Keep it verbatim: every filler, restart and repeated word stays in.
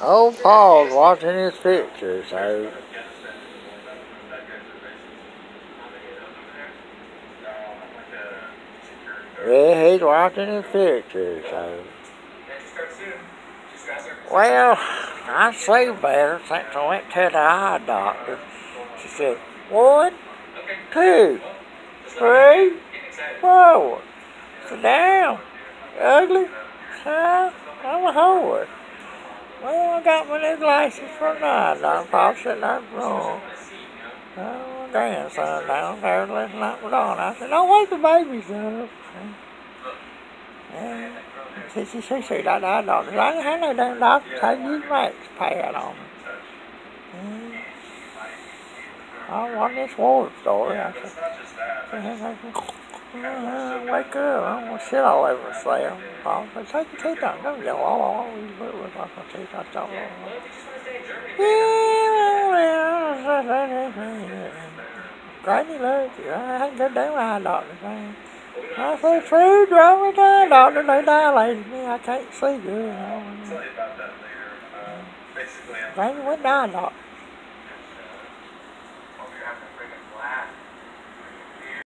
Old Paul's watching his pictures, so. Yeah, he's watching his pictures, so. Well, I see better since I went to the eye doctor. She said, one, two, three, four. Sit down, ugly. Huh? I'm a whore. Well, I got my new glasses for the eye doctor. Paul sitting there wrong. Oh, my grandson down there listening up with on. I said, don't wake the babies up. Yeah. See, see, see, see, that eye doctor. I ain't had no damn doctor take you max pad on me. Yeah. I want this war story. I said, uh, wake up. I don't want to shit all over myself. Paul said, take your teeth out. Don't go, oh, oh, oh, you look like my teeth. I thought, yeah. Granny loves you. I ain't good damn eye doctor, man. I said, food wrong with the eye doctor. They dilated me. I can't see good. You know. Granny went to the eye doctor.